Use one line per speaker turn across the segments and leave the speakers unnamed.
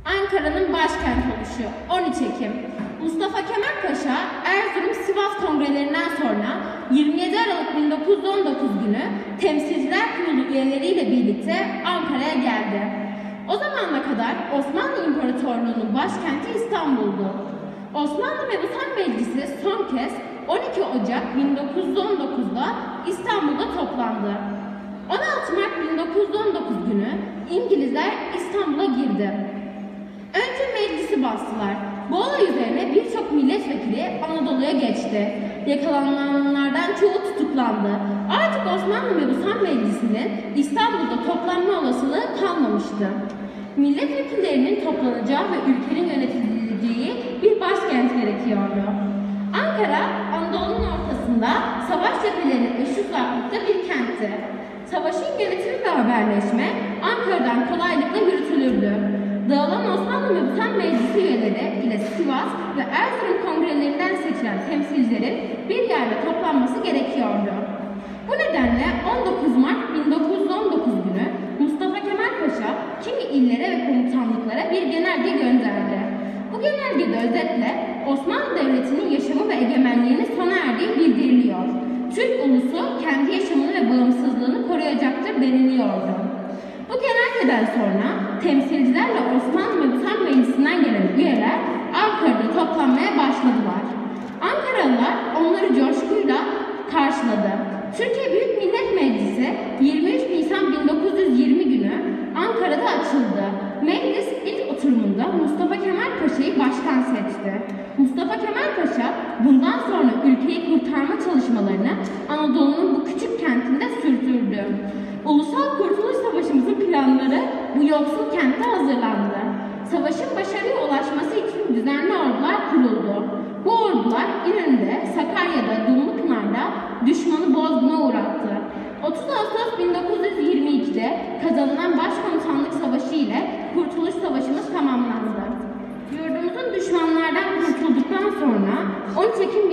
Ankara'nın başkent oluşu 13 Ekim. Mustafa Kemal Paşa Erzurum-Sivas kongrelerinden sonra 27 Aralık 1919 günü Temsilciler Kurulu üyeleriyle birlikte Ankara'ya geldi. O zamana kadar Osmanlı İmparatorluğu'nun başkenti İstanbul'du. Osmanlı Mebusan Meclisi son kez 12 Ocak 1919'da İstanbul'da toplandı. 16 Mart 1919 günü İngilizler İstanbul'a girdi. Önce meclisi bastılar. Bu olay üzerine birçok milletvekili Anadolu'ya geçti. Yakalananlardan çoğu tutuklandı. Artık Osmanlı Mebusan Meclisi'nin İstanbul'da toplanma olasılığı kalmamıştı. Milletvekillerinin toplanacağı ve ülkenin yönetileceği bir başkent gerekiyordu. Ankara, Anadolu'nun ortasında savaş cephelerinin eşit uzaklıkta bir kentti. Savaşın yönetimi ve haberleşme Ankara'dan kolaylıkla yürütülürdü. Dağılan Osmanlı Mebusan Meclisi üyeleri ile Sivas ve Erzurum kongrelerinden seçilen temsilcilerin bir yerde toplanması gerekiyordu. Bu nedenle 19 Mart 1919 günü Mustafa Kemal Paşa kimi illere ve komutanlıklara bir genelge gönderdi. Bu genelgede özetle Osmanlı Devleti'nin yaşamı ve egemenliğinin sona erdiği bildiriliyor. Türk ulusu kendi yaşamını ve bağımsızlığını koruyacaktır deniliyordu. Bu genelgeden sonra temsilcilerle Osmanlı Mebusan Meclisi'nden gelen üyeler Ankara'da toplanmaya başladılar. Ankaralılar onları coşkuyla karşıladı. Türkiye Büyük Millet Meclisi 23 Nisan 1920 günü Ankara'da açıldı. Meclis ilk oturumunda Mustafa Kemal Paşa'yı başkan seçti. Mustafa Kemal Paşa bundan sonra ülkeyi kurtarma çalışmalarını Anadolu'nun bu küçük kentinde sürdürdü. Ulusal Kurtuluş Savaşımızın planları bu yoksul kentte hazırlandı. Savaşın başarıya ulaşması için düzenli ordular kuruldu. Bu ordular İnönü'de, Sakarya'da, Dumlupınar'da düşmanı bozguna uğrattı. 30 Ağustos 1922'de kazanılan Başkomutanlık Savaşı ile Kurtuluş Savaşımız tamamlandı. Yurdumuzun düşmanlardan kurtulduktan sonra 13 Ekim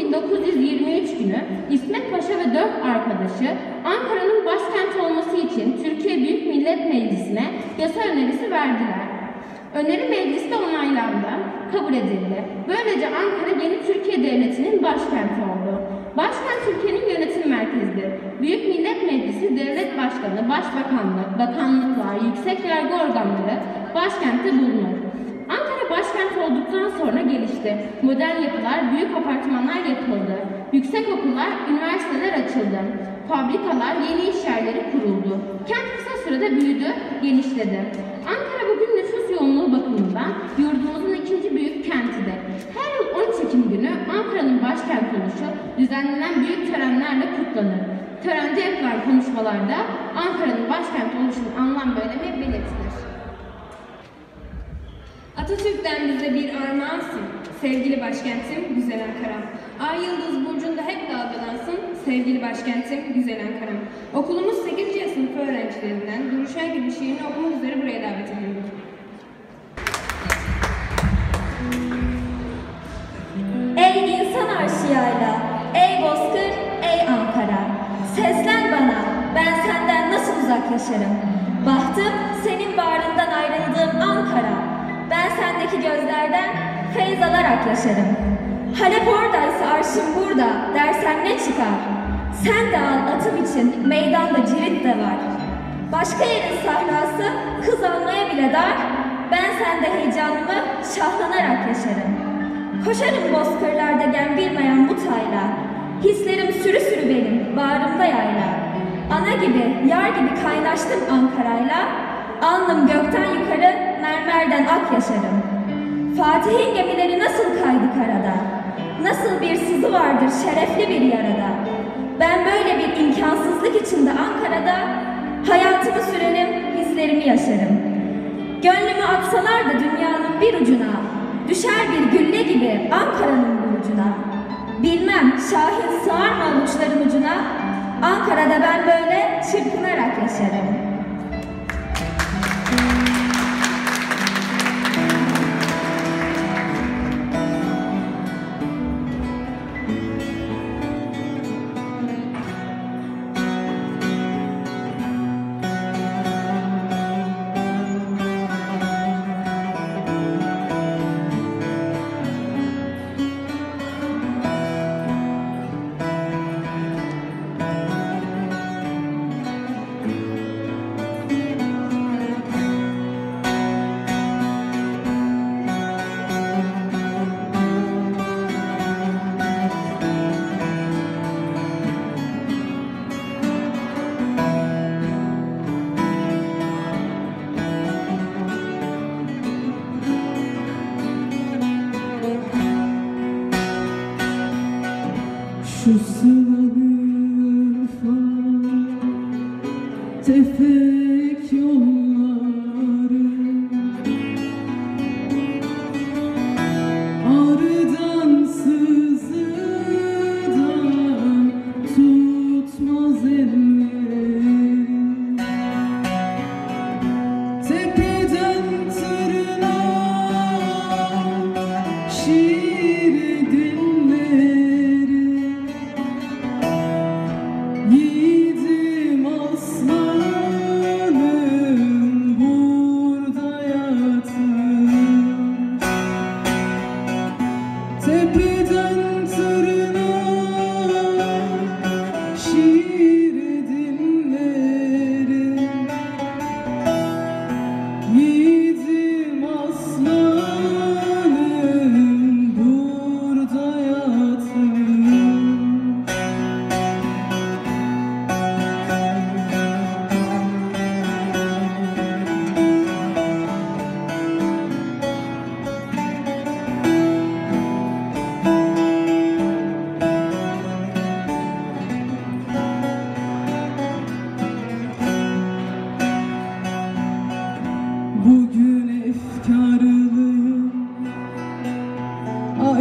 1923 günü İsmet Paşa ve 4 arkadaşı Ankara'nın başkent olması için Türkiye Büyük Millet Meclisi'ne yasa önerisi verdiler. Öneri mecliste onaylandı, kabul edildi. Böylece Ankara yeni Türkiye Devleti'nin başkenti oldu. Başkent Türkiye'nin yönetim merkezidir. Büyük Millet Meclisi, devlet başkanı, başbakanlık, bakanlıklar, yüksek yargı organları başkentte bulunur. Ankara başkent olduktan sonra gelişti. Modern yapılar, büyük apartmanlar yapıldı. Yüksek okullar, üniversiteler açıldı. Fabrikalar, yeni iş yerleri kuruldu. Kent kısa sürede büyüdü, genişledi. Ankara bugün nüfus yoğunluğu bakımından yurdumuzun ikinci büyük kentidir. Her yıl 13 Ekim günü Ankara'nın başkent oluşu düzenlenen büyük törenlerle kutlanır. Törende yapılan konuşmalarda Ankara'nın başkent oluşunun anlam ve önemi belirtilir.
Atatürk'ten bize bir armağansın, sevgili başkentim, güzel Ankara'm. Ay yıldız burcunda hep dalgalansın, sevgili başkentim, güzel Ankara'm. Okulumuz 8. sınıf öğrencilerinden Duruşay gibi şiirini okumak üzere buraya davet ediyorum.
Ey insan aşiyayla, ey bozkır, ey Ankara. Seslen bana, ben senden nasıl uzak yaşarım? Bahtım senin bağrından ayrıldığım Ankara. Ben sendeki gözlerden feyz alarak yaşarım. Halep oradaysa arşım burada dersen ne çıkar? Sen de al atım için meydanda cirit de var. Başka yerin sahrası kız almaya bile dar. Ben sende heyecanımı şahlanarak yaşarım. Koşarım bozkırlarda gem bilmeyen bu tayla. Hislerim sürü sürü benim bağrımda yayla. Ana gibi yar gibi kaynaştım Ankara'yla. Alnım gökten yukarı mermerden ak yaşarım. Fatih'in gemileri nasıl kaydı karada? Nasıl bir sızı vardır şerefli bir yarada? Ben böyle bir imkansızlık içinde Ankara'da hayatımı sürerim, hislerimi yaşarım. Gönlümü atsalar da dünyanın bir ucuna, düşer bir gülle gibi Ankara'nın burcuna. Bilmem şahin sığar mı avuçların ucuna, Ankara'da ben böyle çırpınarak yaşarım.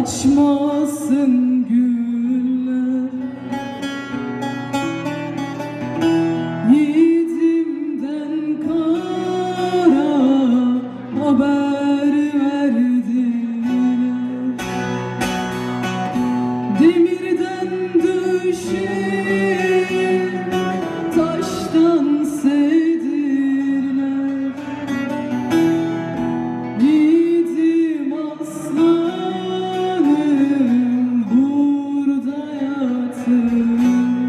açmasın güller. Yiğidimden kara haber verdiler. Demirden düşer, taştan sevdirler. Yiğidim aslanım burada yatır.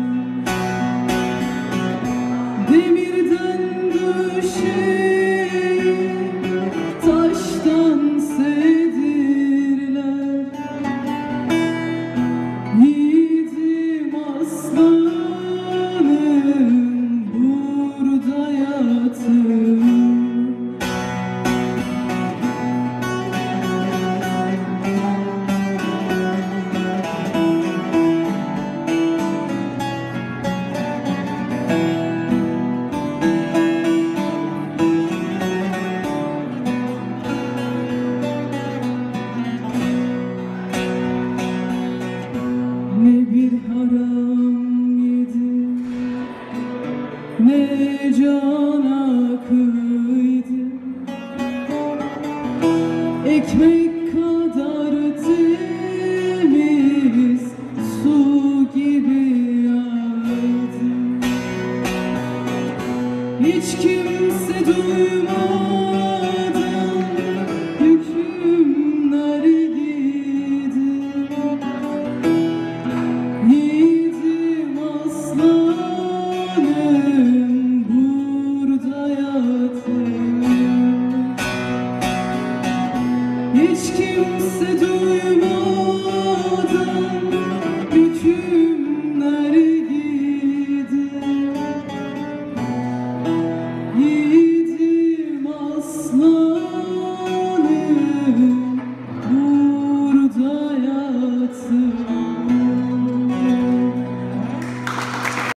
Demirden düşer, taştan sevdirler. Yiğidim aslanım burada yatır. Ne bir haram yedim, ne cana kıydım. Ekmek kadar temiz su gibi yaydım. Hiç kimse duymadan hükümler giydim. Yiğidim aslanım burada yatır. Hiç kimse